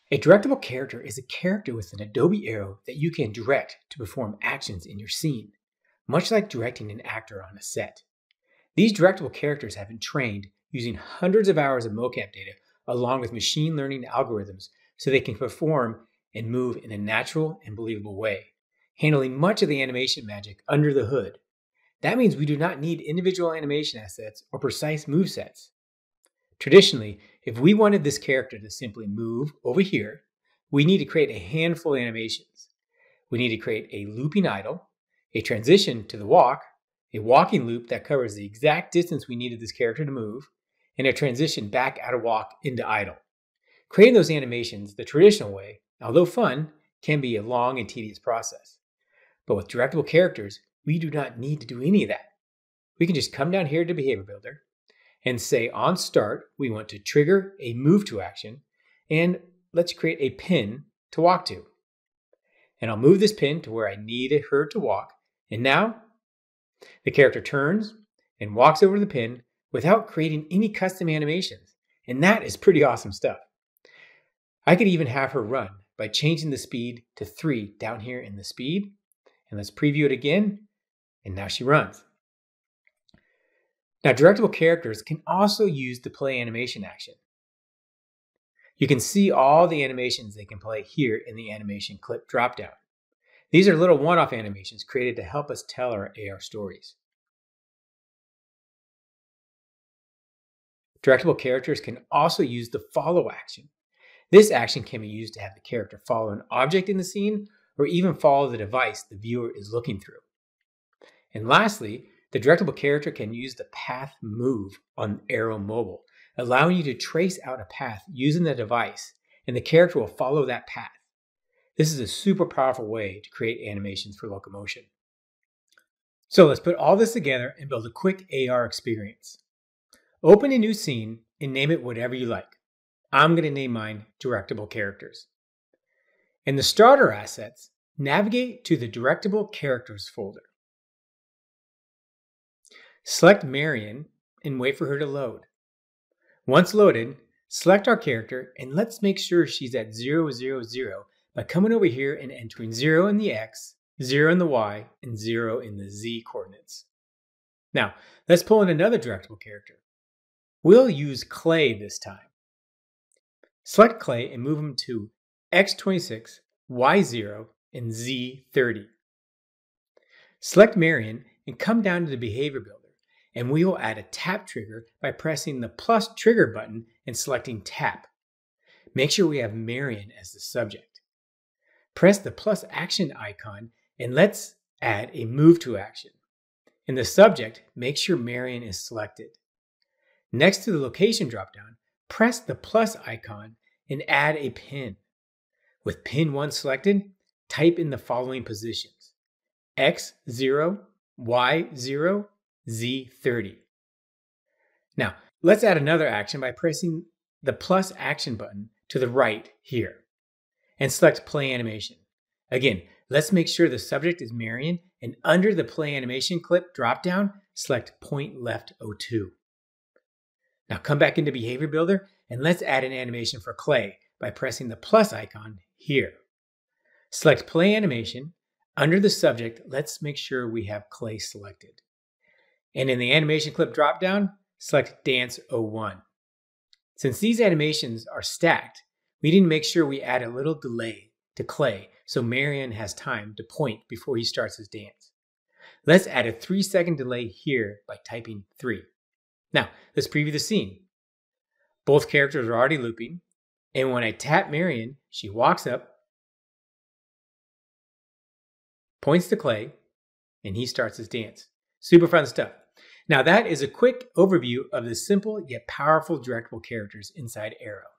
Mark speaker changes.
Speaker 1: A directable character is a character with an Adobe Aero that you can direct to perform actions in your scene, much like directing an actor on a set. These directable characters have been trained using hundreds of hours of mocap data along with machine learning algorithms so they can perform and move in a natural and believable way, handling much of the animation magic under the hood. That means we do not need individual animation assets or precise movesets. Traditionally, if we wanted this character to simply move over here, we need to create a handful of animations. We need to create a looping idle, a transition to the walk, a walking loop that covers the exact distance we needed this character to move, and a transition back out of walk into idle. Creating those animations the traditional way, although fun, can be a long and tedious process. But with directable characters, we do not need to do any of that. We can just come down here to Behavior Builder and say on start, we want to trigger a move to action, and let's create a pin to walk to. And I'll move this pin to where I need her to walk, and now the character turns and walks over the pin without creating any custom animations, and that is pretty awesome stuff. I could even have her run by changing the speed to 3 down here in the speed, and let's preview it again, and now she runs. Now, directable characters can also use the play animation action. You can see all the animations they can play here in the animation clip dropdown. These are little one-off animations created to help us tell our AR stories. Directable characters can also use the follow action. This action can be used to have the character follow an object in the scene or even follow the device the viewer is looking through. And lastly, the directable character can use the path move on Aero Mobile, allowing you to trace out a path using the device, and the character will follow that path. This is a super powerful way to create animations for locomotion. So let's put all this together and build a quick AR experience. Open a new scene and name it whatever you like. I'm going to name mine Directable Characters. In the starter assets, navigate to the Directable Characters folder. Select Marion and wait for her to load. Once loaded, select our character and let's make sure she's at 0, 0, 0 by coming over here and entering 0 in the X, 0 in the Y, and 0 in the Z coordinates. Now, let's pull in another directable character. We'll use Clay this time. Select Clay and move him to X26, Y0, and Z30. Select Marion and come down to the Behavior Builder, and we will add a tap trigger by pressing the plus trigger button and selecting tap. Make sure we have Marion as the subject. Press the plus action icon and let's add a move to action. In the subject, make sure Marion is selected. Next to the location dropdown, press the plus icon and add a pin. With pin 1 selected, type in the following positions: X0, Y0, Z30. Now, let's add another action by pressing the plus action button to the right here and select Play Animation. Again, let's make sure the subject is Marion, and under the Play Animation clip dropdown, select Point Left 02. Now come back into Behavior Builder and let's add an animation for Clay by pressing the plus icon here. Select Play Animation. Under the subject, let's make sure we have Clay selected. And in the animation clip dropdown, select Dance 01. Since these animations are stacked, we need to make sure we add a little delay to Clay so Marion has time to point before he starts his dance. Let's add a 3-second delay here by typing 3. Now, let's preview the scene. Both characters are already looping, and when I tap Marion, she walks up, points to Clay, and he starts his dance. Super fun stuff. Now that is a quick overview of the simple yet powerful directable characters inside Aero.